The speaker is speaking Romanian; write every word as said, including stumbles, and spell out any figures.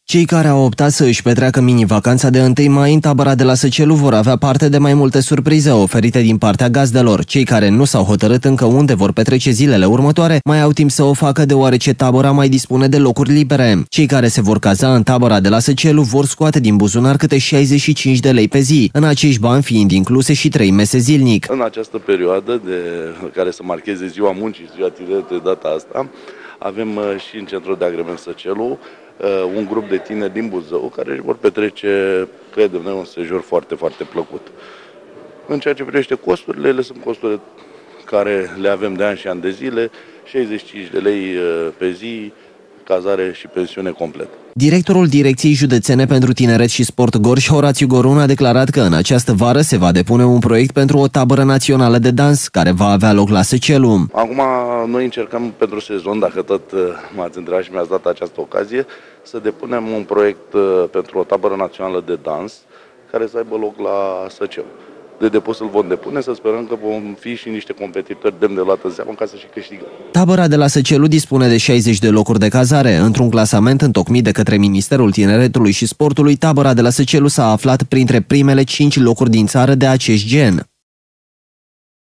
Cei care au optat să își petreacă mini-vacanța de întâi mai în tabăra de la Săcelu vor avea parte de mai multe surprize oferite din partea gazdelor. Cei care nu s-au hotărât încă unde vor petrece zilele următoare mai au timp să o facă deoarece tabăra mai dispune de locuri libere. Cei care se vor caza în tabăra de la Săcelu vor scoate din buzunar câte șaizeci și cinci de lei pe zi, în acești bani fiind incluse și trei mese zilnic. În această perioadă de care să marcheze ziua muncii, ziua tineretului de data asta, avem și în centrul de agrement Săcelu un grup de tineri din Buzău care își vor petrece, credem noi, un sejur foarte, foarte plăcut. În ceea ce privește costurile, ele sunt costuri care le avem de ani și ani de zile, șaizeci și cinci de lei pe zi, cazare și pensiune complet. Directorul Direcției Județene pentru Tineret și Sport Gorj, Horațiu Gorun, a declarat că în această vară se va depune un proiect pentru o tabără națională de dans, care va avea loc la Săcelu. Acum noi încercăm pentru sezon, dacă tot m-ați întrebat și mi-ați dat această ocazie, să depunem un proiect pentru o tabără națională de dans, care să aibă loc la Săcelu. De depus îl vom depune, să sperăm că vom fi și niște competitori demn de luat în seamă ca să și câștigăm. Tabăra de la Săcelu dispune de șaizeci de locuri de cazare. Într-un clasament întocmit de către Ministerul Tineretului și Sportului, tabăra de la Săcelu s-a aflat printre primele cinci locuri din țară de acest gen.